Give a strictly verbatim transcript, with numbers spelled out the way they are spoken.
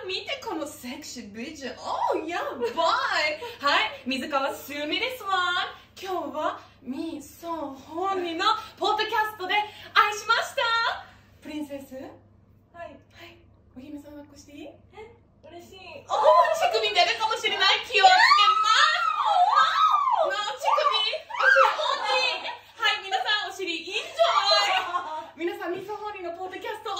見てこのセクシー美女。おー、やばい。はい、水川すみですわ。今日はみそほりのポッドキャストで愛しました。プリンセス、はい、はい、お姫様抱っこしていい？え、嬉しい。おー、乳首出るかもしれない。気をつけます。おー、の乳首、お尻大きい。はい、皆さんお尻いいんじゃない？皆さんみそほりのポッドキャスト